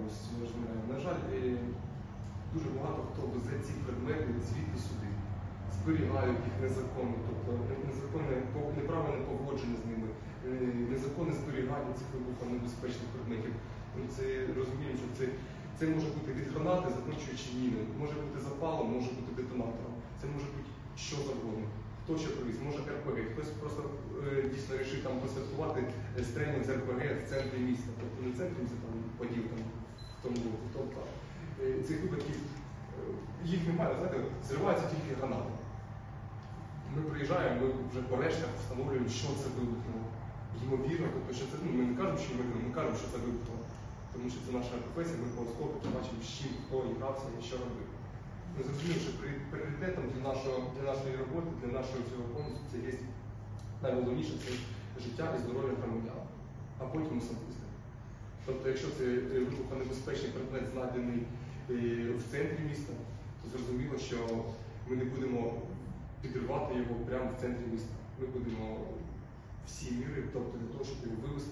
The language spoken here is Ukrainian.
розмовляємо. На жаль, дуже багато хто везе ці предмети звідти сюди, зберігають їх незаконно, тобто неправильне поводження з ними, незаконне зберігання цих вибухонебезпечних предметів. Ми це розуміємо, що це може бути від гранати, закінчуючи міною, може бути запалом, може бути детонатором, це може бути що завгодно. Хто що привіз, може РПГ, хтось просто дійсно вирішив там посвяткувати стрельник з РПГ в центрі міста, тобто не в центрі міста, там поділ там, в тому році, тобто цих випадків їх немає, знаєте, зриваються тільки гранати. Ми приїжджаємо, ми вже по рештах встановлюємо, що це вибухнуло. Ймовірно, тобто, що це, ми не кажемо, що ймовірно, ми кажемо, що це вибухнуло. Тому що це наша професія, ми по оскопу бачимо, з чим, хто грався і що робив. Ми зрозуміли, що пріоритетом для нашої роботи, для нашого цього конкурсу, це є найголовніше – це життя і здоров'я громадян, а потім особисте. Тобто, якщо це вибухонебезпечний предмет знайдений в центрі міста, то зрозуміло, що ми не будемо підривати його прямо в центрі міста. Ми будемо всі міри, тобто для того, щоб його вивезти